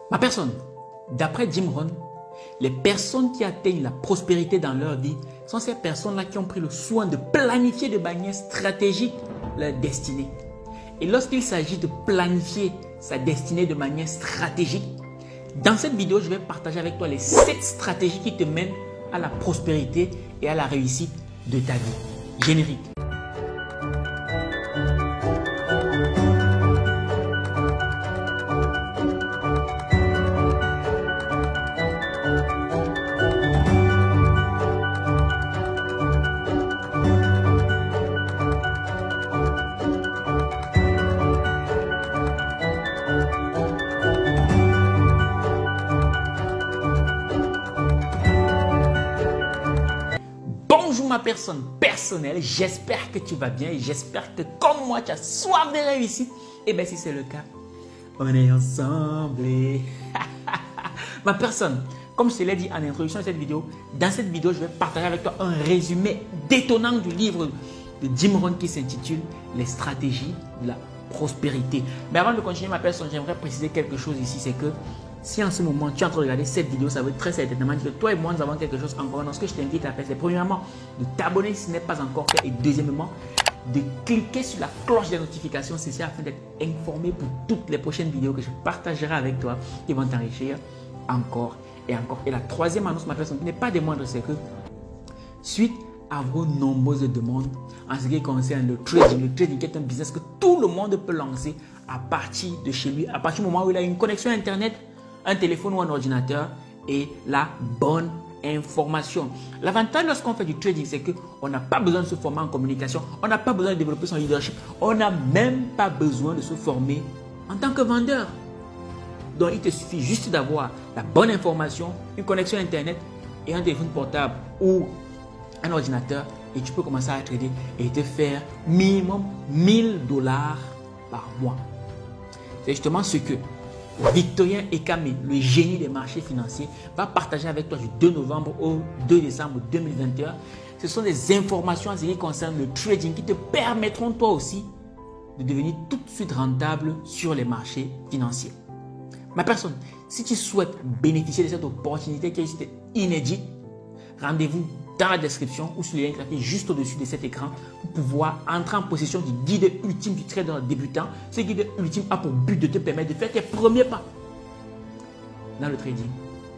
Ma personne, d'après Jim Rohn, les personnes qui atteignent la prospérité dans leur vie sont ces personnes-là qui ont pris le soin de planifier de manière stratégique leur destinée. Et lorsqu'il s'agit de planifier sa destinée de manière stratégique, dans cette vidéo, je vais partager avec toi les 7 stratégies qui te mènent à la prospérité et à la réussite de ta vie. Générique. Bonjour ma personne personnelle, j'espère que tu vas bien et j'espère que comme moi tu as soif de réussite. Et bien si c'est le cas, on est ensemble. Ma personne, comme je te l'ai dit en introduction de cette vidéo, dans cette vidéo je vais partager avec toi un résumé détonnant du livre de Jim Rohn qui s'intitule Les stratégies de la prospérité. Mais avant de continuer ma personne, j'aimerais préciser quelque chose ici, c'est que si en ce moment tu es en train de regarder cette vidéo, ça veut très certainement dire que toi et moi nous avons quelque chose en commun. Donc ce que je t'invite à faire, c'est premièrement de t'abonner si ce n'est pas encore fait et deuxièmement de cliquer sur la cloche des notifications, c'est afin d'être informé pour toutes les prochaines vidéos que je partagerai avec toi qui vont t'enrichir encore et encore. Et la troisième annonce, ma personne, qui n'est pas des moindres, c'est que suite à vos nombreuses demandes en ce qui concerne le trading qui est un business que tout le monde peut lancer à partir de chez lui, à partir du moment où il a une connexion internet, un téléphone ou un ordinateur et la bonne information. L'avantage lorsqu'on fait du trading, c'est qu'on n'a pas besoin de se former en communication, on n'a pas besoin de développer son leadership, on n'a même pas besoin de se former en tant que vendeur. Donc il te suffit juste d'avoir la bonne information, une connexion internet et un téléphone portable ou un ordinateur et tu peux commencer à trader et te faire minimum 1000 $ par mois. C'est justement ce que Victorien Ekame, le génie des marchés financiers, va partager avec toi du 2 novembre au 2 décembre 2021. Ce sont des informations en ce qui concerne le trading qui te permettront toi aussi de devenir tout de suite rentable sur les marchés financiers. Ma personne, si tu souhaites bénéficier de cette opportunité qui est inédite, rendez-vous dans la description ou sur le lien qui est juste au-dessus de cet écran pour pouvoir entrer en possession du guide ultime du trader débutant. Ce guide ultime a pour but de te permettre de faire tes premiers pas dans le trading.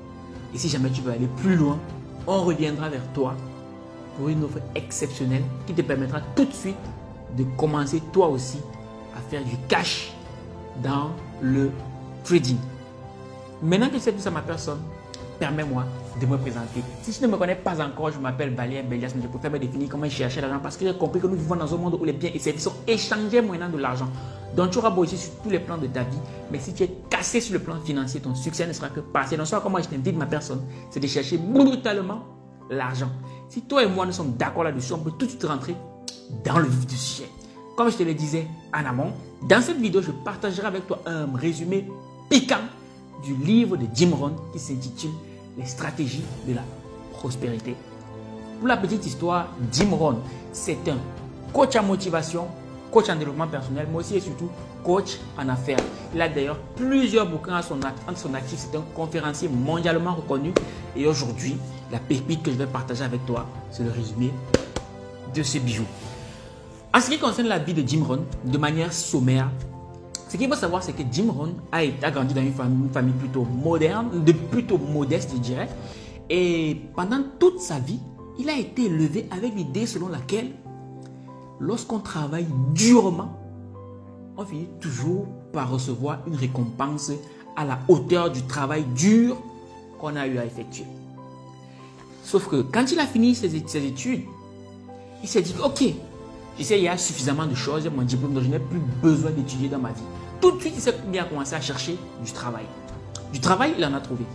Et si jamais tu veux aller plus loin, on reviendra vers toi pour une offre exceptionnelle qui te permettra tout de suite de commencer toi aussi à faire du cash dans le trading. Maintenant que c'est tout ça ma personne, permets-moi de me présenter. Si tu ne me connais pas encore, je m'appelle Valère Bellias, mais je préfère me définir comme un chercheur d'argent parce que j'ai compris que nous vivons dans un monde où les biens et services sont échangés moyennant de l'argent. Donc tu auras beau sur tous les plans de ta vie, mais si tu es cassé sur le plan financier, ton succès ne sera que passé. Donc soit comme moi je t'invite ma personne, c'est de chercher brutalement l'argent. Si toi et moi nous sommes d'accord là-dessus, on peut tout de suite rentrer dans le vif du sujet. Comme je te le disais en amont, dans cette vidéo, je partagerai avec toi un résumé piquant du livre de Jim Rohn qui s'intitule Les stratégies de la prospérité. Pour la petite histoire, Jim Rohn, c'est un coach en motivation, coach en développement personnel, mais aussi et surtout coach en affaires. Il a d'ailleurs plusieurs bouquins entre son actif. C'est un conférencier mondialement reconnu. Et aujourd'hui, la pépite que je vais partager avec toi, c'est le résumé de ce bijou. En ce qui concerne la vie de Jim Rohn, de manière sommaire, ce qu'il faut savoir, c'est que Jim Rohn a grandi dans une famille plutôt moderne, plutôt modeste, je dirais. Et pendant toute sa vie, il a été élevé avec l'idée selon laquelle, lorsqu'on travaille durement, on finit toujours par recevoir une récompense à la hauteur du travail dur qu'on a eu à effectuer. Sauf que quand il a fini ses études, il s'est dit, ok, je sais, il y a suffisamment de choses, mon diplôme, donc je n'ai plus besoin d'étudier dans ma vie. Tout de suite, il s'est bien commencé à chercher du travail. Du travail, il en a trouvé.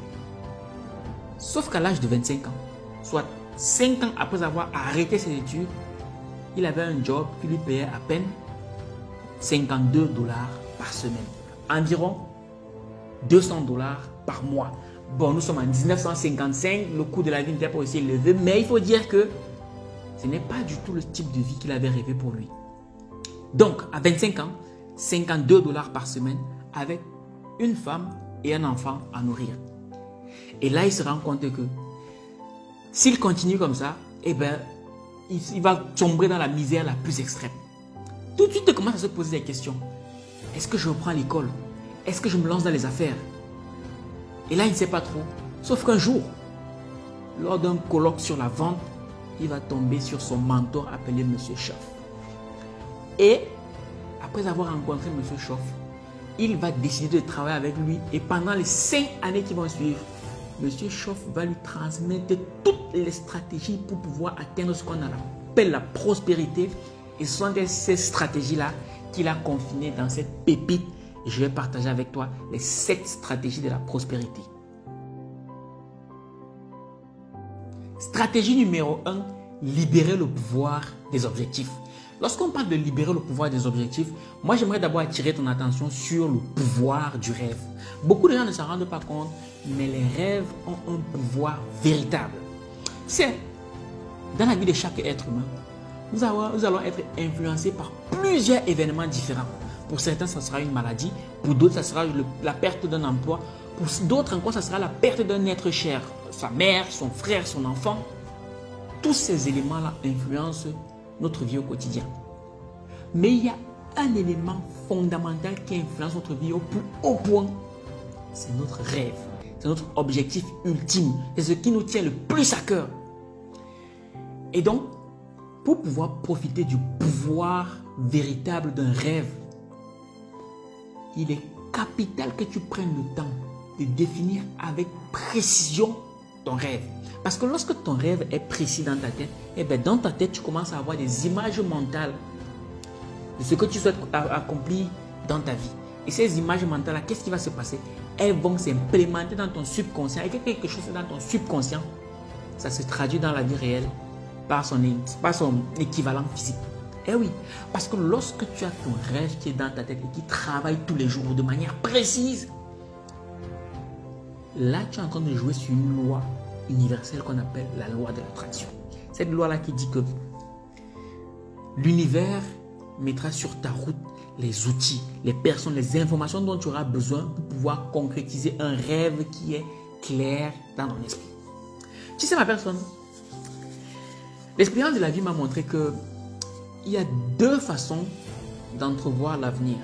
Sauf qu'à l'âge de 25 ans, soit 5 ans après avoir arrêté ses études, il avait un job qui lui payait à peine 52 $ par semaine. Environ 200 $ par mois. Bon, nous sommes en 1955, le coût de la vie n'était pas aussi élevé, mais il faut dire que ce n'est pas du tout le type de vie qu'il avait rêvé pour lui. Donc, à 25 ans, 52 $ par semaine avec une femme et un enfant à nourrir. Et là, il se rend compte que s'il continue comme ça, eh ben, il va sombrer dans la misère la plus extrême. Tout de suite, il commence à se poser des questions. Est-ce que je reprends l'école? Est-ce que je me lance dans les affaires? Et là, il ne sait pas trop. Sauf qu'un jour, lors d'un colloque sur la vente, il va tomber sur son mentor appelé M. Schoff. Et après avoir rencontré M. Schoff, il va décider de travailler avec lui. Et pendant les 5 années qui vont suivre, M. Schoff va lui transmettre toutes les stratégies pour pouvoir atteindre ce qu'on appelle la prospérité. Et ce sont ces stratégies-là qu'il a confinées dans cette pépite. Et je vais partager avec toi les 7 stratégies de la prospérité. Stratégie numéro 1, libérer le pouvoir des objectifs. Lorsqu'on parle de libérer le pouvoir des objectifs, moi j'aimerais d'abord attirer ton attention sur le pouvoir du rêve. Beaucoup de gens ne s'en rendent pas compte, mais les rêves ont un pouvoir véritable. C'est dans la vie de chaque être humain, nous allons être influencés par plusieurs événements différents. Pour certains, ça sera une maladie. Pour d'autres, ça sera la perte d'un emploi. Pour d'autres encore, ça sera la perte d'un être cher. Sa mère, son frère, son enfant. Tous ces éléments-là influencent notre vie au quotidien. Mais il y a un élément fondamental qui influence notre vie au plus haut point. C'est notre rêve. C'est notre objectif ultime. C'est ce qui nous tient le plus à cœur. Et donc, pour pouvoir profiter du pouvoir véritable d'un rêve, il est capital que tu prennes le temps de définir avec précision ton rêve. Parce que lorsque ton rêve est précis dans ta tête, eh bien dans ta tête, tu commences à avoir des images mentales de ce que tu souhaites accomplir dans ta vie. Et ces images mentales-là, qu'est-ce qui va se passer? Elles vont s'implémenter dans ton subconscient. Et quelque chose dans ton subconscient, ça se traduit dans la vie réelle par son équivalent physique. Eh oui, parce que lorsque tu as ton rêve qui est dans ta tête et qui travaille tous les jours de manière précise, là tu es en train de jouer sur une loi universelle qu'on appelle la loi de l'attraction. Cette loi-là qui dit que l'univers mettra sur ta route les outils, les personnes, les informations dont tu auras besoin pour pouvoir concrétiser un rêve qui est clair dans ton esprit. Tu sais ma personne, l'expérience de la vie m'a montré que il y a 2 façons d'entrevoir l'avenir.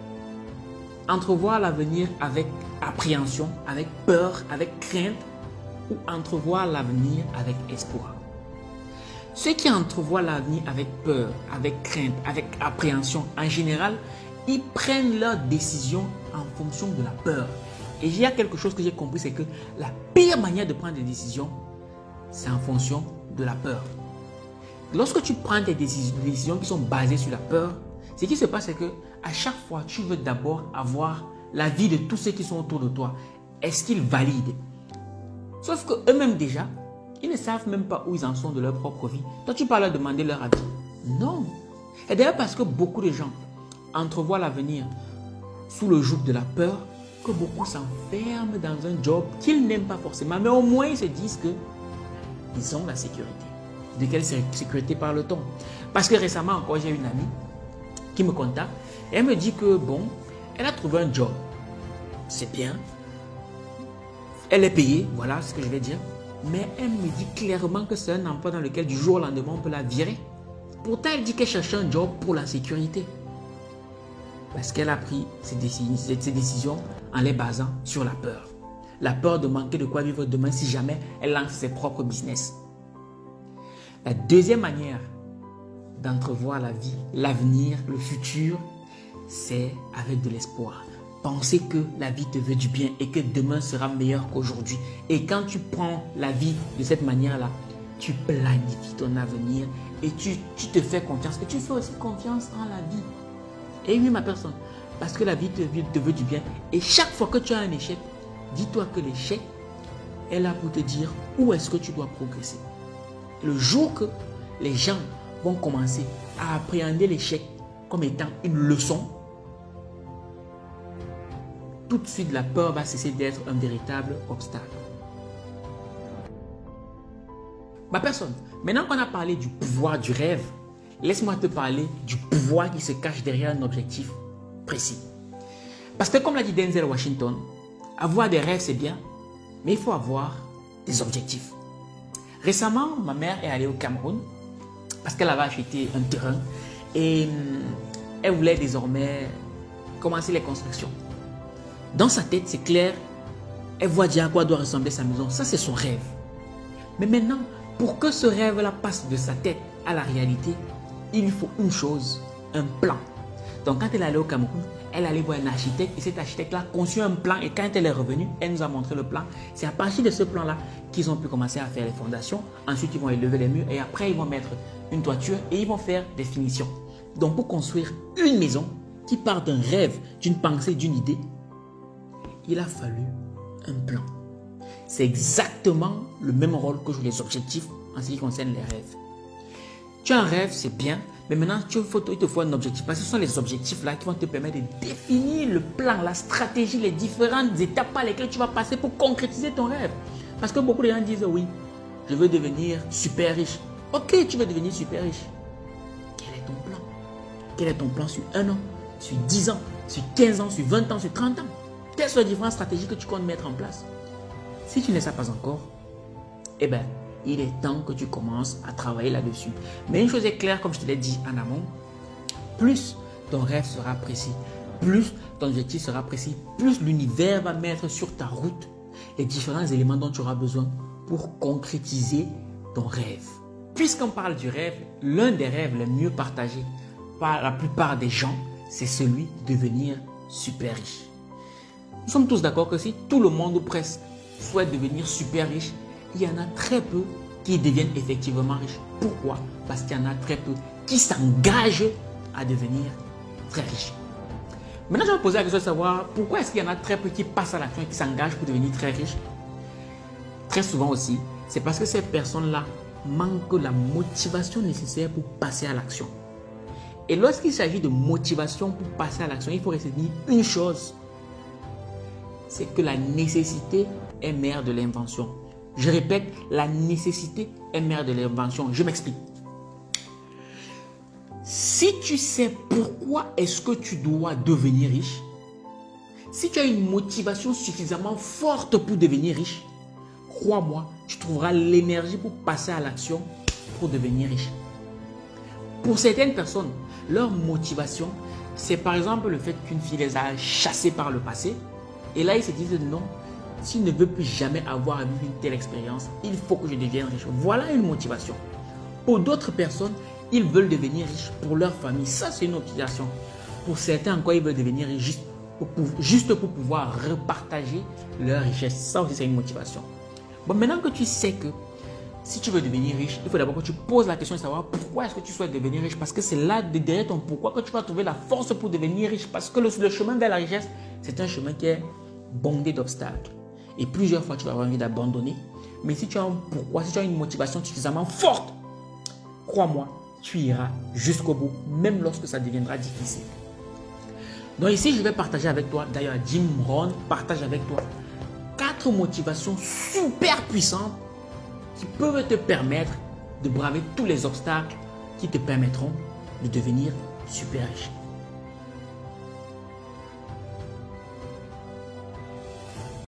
Entrevoir l'avenir avec appréhension, avec peur, avec crainte, ou entrevoir l'avenir avec espoir. Ceux qui entrevoient l'avenir avec peur, avec crainte, avec appréhension, en général, ils prennent leurs décisions en fonction de la peur. Et il y a quelque chose que j'ai compris, c'est que la pire manière de prendre des décisions, c'est en fonction de la peur. Lorsque tu prends des décisions qui sont basées sur la peur, ce qui se passe, c'est que à chaque fois, tu veux d'abord avoir l'avis de tous ceux qui sont autour de toi. Est-ce qu'ils valident? Sauf qu'eux-mêmes déjà, ils ne savent même pas où ils en sont de leur propre vie. Toi, tu peux leur demander leur avis. Non. Et d'ailleurs, parce que beaucoup de gens entrevoient l'avenir sous le joug de la peur, que beaucoup s'enferment dans un job qu'ils n'aiment pas forcément. Mais au moins, ils se disent qu'ils ont la sécurité. De quelle sécurité parle-t-on? Parce que récemment encore, j'ai une amie qui me contacte et elle me dit que bon, elle a trouvé un job. C'est bien. Elle est payée, voilà ce que je vais dire. Mais elle me dit clairement que c'est un emploi dans lequel du jour au lendemain, on peut la virer. Pourtant, elle dit qu'elle cherche un job pour la sécurité. Parce qu'elle a pris ses décisions en les basant sur la peur. La peur de manquer de quoi vivre demain si jamais elle lance ses propres business. La deuxième manière d'entrevoir la vie, l'avenir, le futur, c'est avec de l'espoir. Penser que la vie te veut du bien et que demain sera meilleur qu'aujourd'hui. Et quand tu prends la vie de cette manière-là, tu planifies ton avenir et tu te fais confiance. Et tu fais aussi confiance en la vie. Et oui, ma personne, parce que la vie te veut du bien. Et chaque fois que tu as un échec, dis-toi que l'échec est là pour te dire où est-ce que tu dois progresser. Le jour que les gens vont commencer à appréhender l'échec comme étant une leçon, tout de suite la peur va cesser d'être un véritable obstacle. Ma personne, maintenant qu'on a parlé du pouvoir du rêve, laisse-moi te parler du pouvoir qui se cache derrière un objectif précis. Parce que comme l'a dit Denzel Washington, Avoir des rêves, c'est bien, mais il faut avoir des objectifs. Récemment, ma mère est allée au Cameroun parce qu'elle avait acheté un terrain et elle voulait désormais commencer les constructions. Dans sa tête, c'est clair, elle voit déjà à quoi doit ressembler sa maison. Ça, c'est son rêve. Mais maintenant, pour que ce rêve-là passe de sa tête à la réalité, il lui faut une chose, un plan. Donc, quand elle est allée au Cameroun, elle allait voir un architecte et cet architecte-là a conçu un plan et quand elle est revenue, elle nous a montré le plan. C'est à partir de ce plan-là qu'ils ont pu commencer à faire les fondations. Ensuite, ils vont élever les murs et après, ils vont mettre une toiture et ils vont faire des finitions. Donc, pour construire une maison qui part d'un rêve, d'une pensée, d'une idée, il a fallu un plan. C'est exactement le même rôle que jouent les objectifs en ce qui concerne les rêves. Tu as un rêve, c'est bien, mais maintenant il te faut un objectif. Parce que ce sont les objectifs là qui vont te permettre de définir le plan, la stratégie, les différentes étapes par lesquelles tu vas passer pour concrétiser ton rêve. Parce que beaucoup de gens disent oui, je veux devenir super riche. Ok, tu veux devenir super riche. Quel est ton plan? Quel est ton plan sur 1 an, sur 10 ans, sur 15 ans, sur 20 ans, sur 30 ans? Quelles sont les différentes stratégies que tu comptes mettre en place? Si tu ne les sais pas encore, eh bien, il est temps que tu commences à travailler là-dessus. Mais une chose est claire, comme je te l'ai dit en amont, plus ton rêve sera précis, plus ton objectif sera précis, plus l'univers va mettre sur ta route les différents éléments dont tu auras besoin pour concrétiser ton rêve. Puisqu'on parle du rêve, l'un des rêves les mieux partagés par la plupart des gens, c'est celui de devenir super riche. Nous sommes tous d'accord que si tout le monde ou presque souhaite devenir super riche, il y en a très peu qui deviennent effectivement riches. Pourquoi? Parce qu'il y en a très peu qui s'engagent à devenir très riches. Maintenant, je vais me poser la question de savoir pourquoi est-ce qu'il y en a très peu qui passent à l'action et qui s'engagent pour devenir très riches. Très souvent aussi, c'est parce que ces personnes-là manquent la motivation nécessaire pour passer à l'action. Et lorsqu'il s'agit de motivation pour passer à l'action, il faut retenir une chose. C'est que la nécessité est mère de l'invention. Je répète, la nécessité est mère de l'invention. Je m'explique. Si tu sais pourquoi est-ce que tu dois devenir riche, si tu as une motivation suffisamment forte pour devenir riche, crois-moi, tu trouveras l'énergie pour passer à l'action pour devenir riche. Pour certaines personnes, leur motivation, c'est par exemple le fait qu'une fille les a chassés par le passé. Et là, ils se disent non, s'il ne veut plus jamais avoir à vivre une telle expérience, il faut que je devienne riche. Voilà une motivation. Pour d'autres personnes, ils veulent devenir riches pour leur famille. Ça, c'est une motivation. Pour certains encore, ils veulent devenir riches juste pour pouvoir repartager leur richesse. Ça aussi, c'est une motivation. Bon, maintenant que tu sais que si tu veux devenir riche, il faut d'abord que tu poses la question de savoir pourquoi est-ce que tu souhaites devenir riche. Parce que c'est là, derrière ton pourquoi, que tu vas trouver la force pour devenir riche. Parce que le chemin vers la richesse, c'est un chemin qui est bondé d'obstacles. Et plusieurs fois, tu vas avoir envie d'abandonner. Mais si tu as un pourquoi, si tu as une motivation suffisamment forte, crois-moi, tu iras jusqu'au bout, même lorsque ça deviendra difficile. Donc ici, je vais partager avec toi, d'ailleurs Jim Rohn partage avec toi 4 motivations super puissantes qui peuvent te permettre de braver tous les obstacles qui te permettront de devenir super riche.